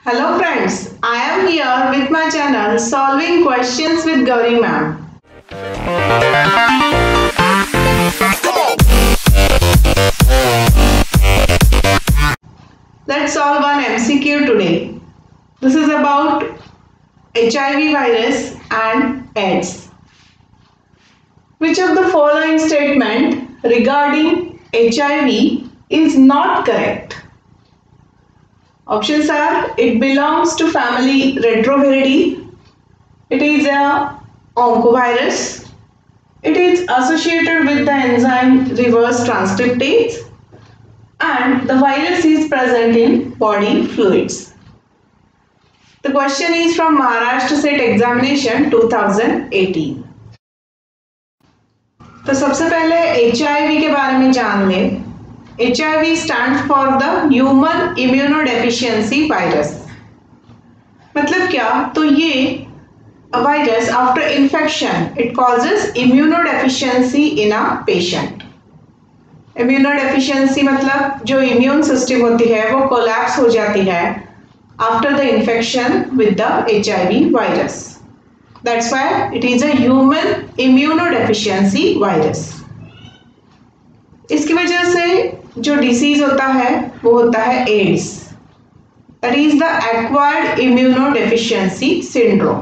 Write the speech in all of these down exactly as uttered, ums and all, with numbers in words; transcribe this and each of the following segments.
Hello friends, I am here with my channel Solving Questions with Gauri Ma'am. Let's solve one M C Q today. This is about H I V virus and AIDS. Which of the following statement regarding H I V is not correct? Options are: it belongs to family Retroviridae, it is a oncovirus, it is associated with the enzyme reverse transcriptase, and the virus is present in body fluids. The question is from Maharashtra State Examination twenty eighteen. तो सबसे पहले H I V के बारे में जान लें. H I V stands for the Human Immunodeficiency Virus. मतलब क्या? तो ये virus after infection it causes immunodeficiency in a patient. Immunodeficiency मतलब जो इम्यून सिस्टम होती है वो कोलैप्स हो जाती है after the infection with the H I V virus. That's why it is a human immunodeficiency virus. इसकी वजह से जो डिसीज होता है वो होता है AIDS. That is the acquired immunodeficiency syndrome.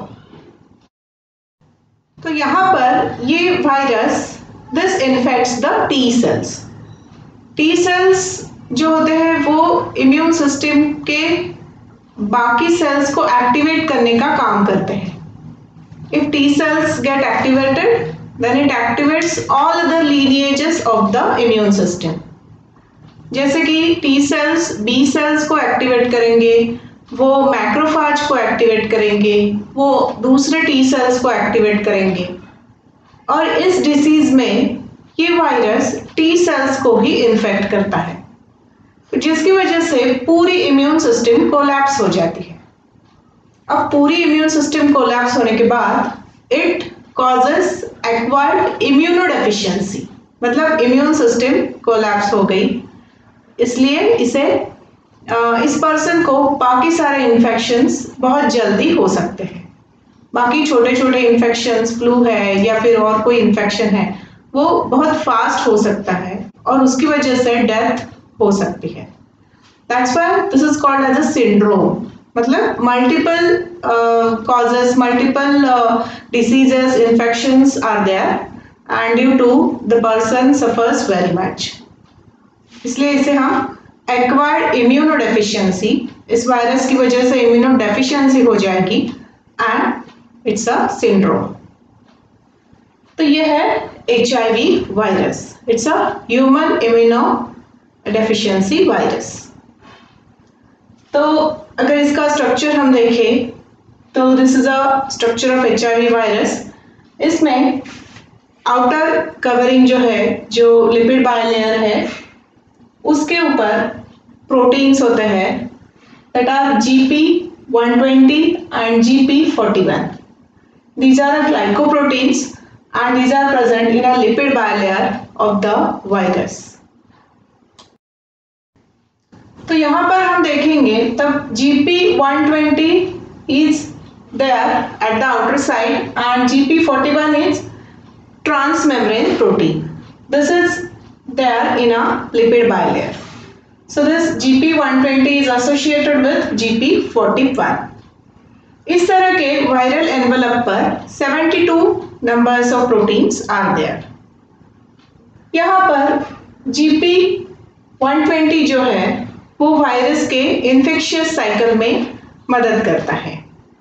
तो यहाँ पर ये virus this infects the T cells. T cells जो होते हैं वो इम्यून सिस्टम के बाकी सेल्स को एक्टिवेट करने का काम करते हैं. If T cells get activated then it activates all other lineages of the immune system. जैसे कि T cells B cells को एक्टिवेट करेंगे, वो मैक्रोफाज को एक्टिवेट करेंगे, वो दूसरे T cells को एक्टिवेट करेंगे, और इस डिसीज में ये वायरस T cells को ही इन्फेक्ट करता है, जिसकी वजह से पूरी इम्यून सिस्टम कोलैप्स हो जाती है. अब पूरी इम्यून सिस्टम कोलैप्स होने के बाद इट causes acquired immunodeficiency, मतलब इम्यून सिस्टम कोलैप्स हो गई, इसलिए इसे इस पर्सन को बाकी सारे इन्फेक्शंस बहुत जल्दी हो सकते हैं. बाकी छोटे छोटे इन्फेक्शंस, फ्लू है या फिर और कोई इन्फेक्शन है, वो बहुत फास्ट हो सकता है और उसकी वजह से डेथ हो सकती है. That's why this is called as a syndrome. मतलब multiple causes, multiple diseases, infections are there and due to the person suffers very much. इसलिए इसे हम एक्वायर्ड इम्यूनोडेफिशिएंसी, इस वायरस की वजह से इम्यूनोडेफिशिएंसी हो जाएगी एंड इट्स अ सिंड्रोम. तो ये है H I V virus. It's a human immunodeficiency virus. तो अगर इसका स्ट्रक्चर हम देखें तो this is a structure of H I V virus. इसमें आउटर कवरिंग जो है, जो लिपिड बायलेयर है, उसके ऊपर प्रोटीन्स होते हैं that are G P one twenty and G P forty-one. These are the glycoproteins and these are present in a lipid bilayer of the virus. तो यहाँ पर हम देखेंगे तब G P one twenty is there at the outer side and G P forty-one is transmembrane protein. This is there in a lipid bilayer. So this G P one twenty is associated with G P forty-one. इस तरह के viral envelope पर seventy-two numbers of proteins are there. यहाँ पर G P one twenty जो है वो virus के इन्फेक्शियस साइकिल में मदद करता है.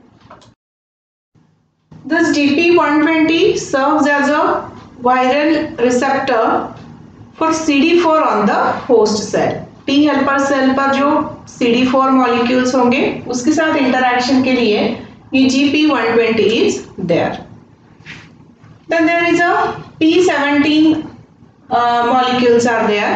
This G P one twenty serves as a viral receptor for C D four on the host cell. T helper cell पर जो C D four molecules होंगे उसके साथ इंटरैक्शन के लिए ये G P one twenty is there. Then there is a P seventeen uh, molecules are there.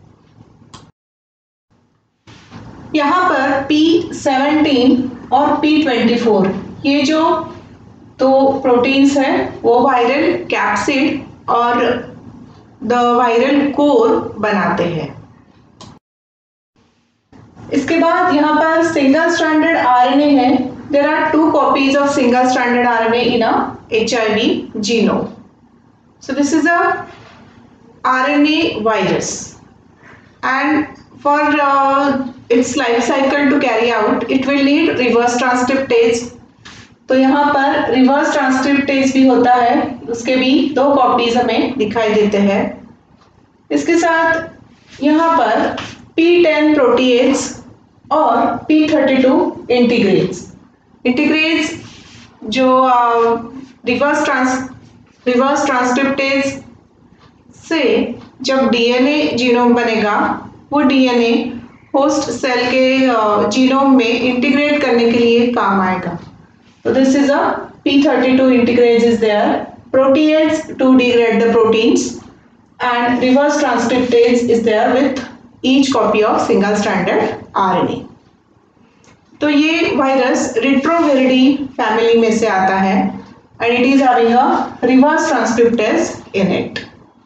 यहाँ पर P seventeen और P twenty-four ये जो दो प्रोटीन्स हैं वो वायरल कैप्सिड और द वायरल कोर बनाते हैं. इसके बाद यहाँ पर सिंगल स्ट्रैंडेड आरएनए है. There are two copies of single stranded R N A in a H I V genome. So this is a R N A virus, and for uh, its life cycle to carry out, it will need reverse transcriptase. तो यहाँ पर reverse transcriptase भी होता है, उसके भी दो copies हमें दिखाई देते हैं. इसके साथ यहाँ पर P टेन प्रोटीएज और P thirty two integrase. Integrase जो रिवर्स ट्रांस रिवर्स ट्रांसक्रिप्टेज से जब डीएनए जीनोम बनेगा, वो डीएनए होस्ट सेल के जीनोम में इंटीग्रेट करने के लिए काम आएगा. So this is a P thirty two integrase is there, protease to degrade the proteins, and reverse transcriptase is there with each copy of single stranded R N A. तो ये virus रिट्रोविरिडी family में से आता है, and it is having a reverse transcriptase in it.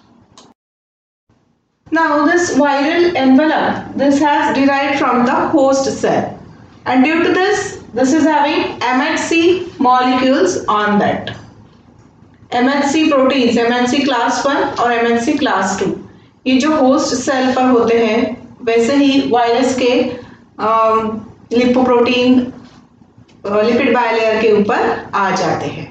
Now this viral envelope, this has derived from the host cell, and due to this, this is having M H C molecules on that. M H C proteins, M H C class one और M H C class two, ये जो host cell पर होते हैं, वैसे ही virus के lipoprotein lipid bilayer के ऊपर आ जाते हैं.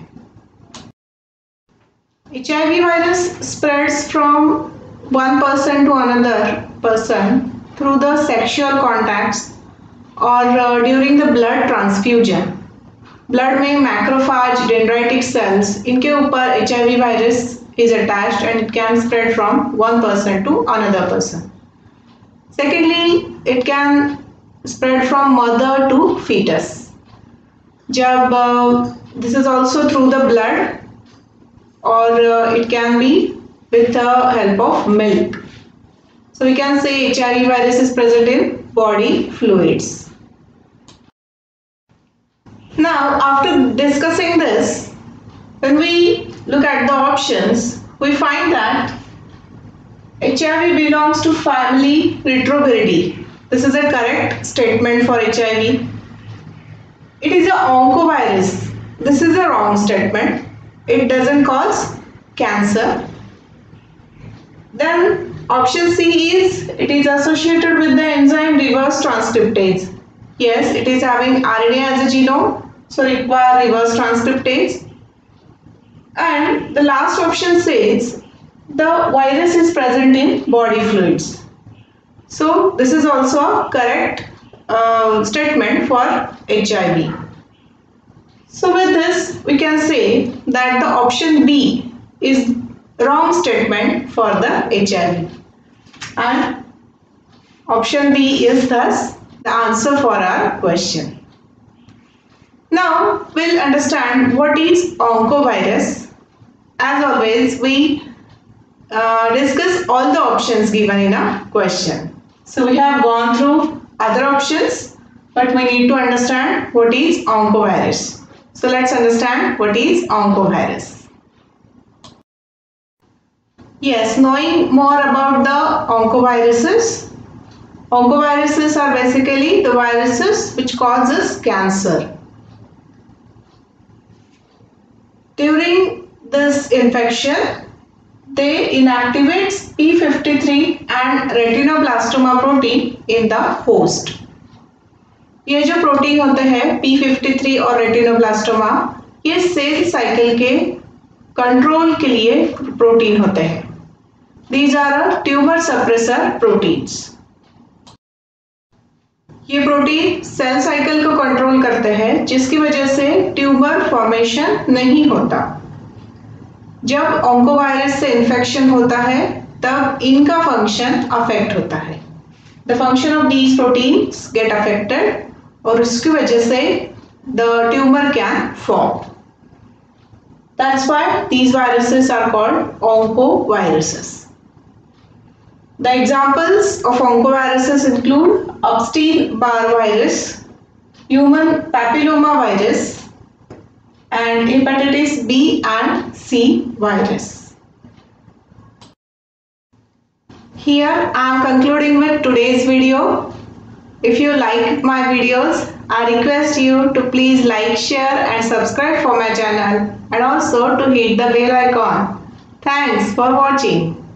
H I V virus spreads from one person to another person through the sexual contacts or uh, during the blood transfusion. Blood में मैक्रोफाज, डेंड्राइटिक सेल्स, इनके ऊपर H I V virus is attached and it can spread from one person to another person. Secondly, it can spread from mother to fetus. जब uh, this is also through the blood, or uh, it can be with the help of milk. So we can say H I V virus is present in body fluids. Now, after discussing this, when we look at the options, we find that H I V belongs to family Retroviridae. This is a correct statement for H I V. It is a oncovirus. This is a wrong statement. It doesn't cause cancer. Then option C is it is associated with the enzyme reverse transcriptase. Yes, it is having R N A as a genome, so require reverse transcriptase. And the last option says the virus is present in body fluids. So this is also a correct uh, statement for H I V. So with this we can say that the option B is wrong statement for the H I V, and option B is thus the answer for our question. Now we'll understand what is oncovirus. As always, we uh, discuss all the options given in a question. So we have gone through other options, but we need to understand what is oncovirus. So let's understand what is oncovirus. Yes, knowing more about the oncoviruses. Oncoviruses are basically the viruses which causes cancer. During this infection, they inactivate P fifty-three and retinoblastoma protein in the host. ये जो protein होते हैं P fifty-three और retinoblastoma, ये cell cycle के control के लिए protein होते हैं. These are tumor suppressor proteins. ये प्रोटीन सेल साइकिल को कंट्रोल करते हैं, जिसकी वजह से ट्यूमर फॉर्मेशन नहीं होता. जब ऑन्कोवायरस से इन्फेक्शन होता है, तब इनका फंक्शन अफेक्ट होता है. The function of these proteins get affected, और उसकी वजह से the tumor can form. That's why these viruses are called oncoviruses. The examples of oncoviruses include Epstein-Barr virus, human papilloma virus, and hepatitis B and C virus. Here I am concluding with today's video. If you like my videos, I request you to please like, share and subscribe for my channel and also to hit the bell icon. Thanks for watching.